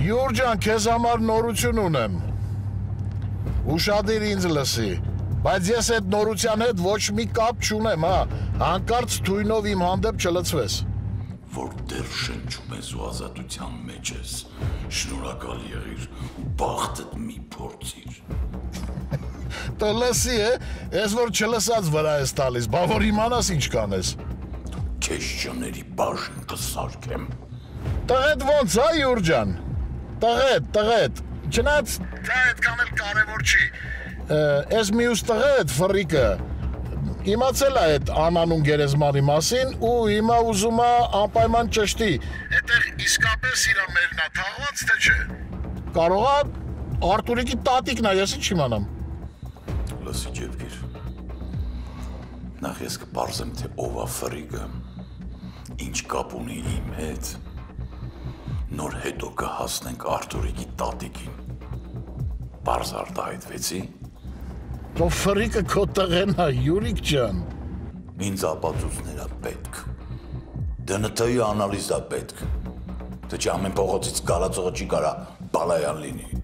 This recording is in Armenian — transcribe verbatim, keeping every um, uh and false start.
Յուր ջան, քեզ համար նորություն ունեմ։ Ուշադիր ինձ լսի, բայց ես այդ նորության հետ ոչ մի կապ չունեմ, հա, հանկարծ թույնով իմ հանդեպ չլցվես։ Որ դեռ շնչում ես ու ազատության մեջ ես, շնորհակալ եղիր ու բախտդ մի փորձիր։ Տո լսի է, ես որ չլսած վրա ես տալիս, բա որ իմանաս ինչ կանես։ Քեզ ջների բաժին կսարքեմ։ Տղետ ոնց, հա Յուր ջան։ Տղետ, տղետ, չնայած դա այդքան էլ կարևոր չի։ Ես մյուս տղետ ֆռիկը իմացել է այդ անանուն գերեզմանի մասին ու հիմա ուզում է անպայման ճշտի։ Այդտեղ իսկապես իրա մերն է թաղված, թե չէ։ Կարող է Արտուրիկի տատիկն է, ես ինչ իմանամ։ Լսի ջեփիր։ Նախ ես կպարզեմ, թե ով է ֆռիկը, ինչ կապ ունի իմ հետ։ Նոր հետո կհասնենք Արտուրիկի տատիկին։ Պարզ արտահայտվեցի։ Դո ֆռիկը քո տղեն է, Յուրիկ ջան։ Ինձ ապացույցներ է պետք։ դե են թի անալիզ է պետք։ Թե չէ ամեն փողոցից գալածողը չի կարա բալայան լինի։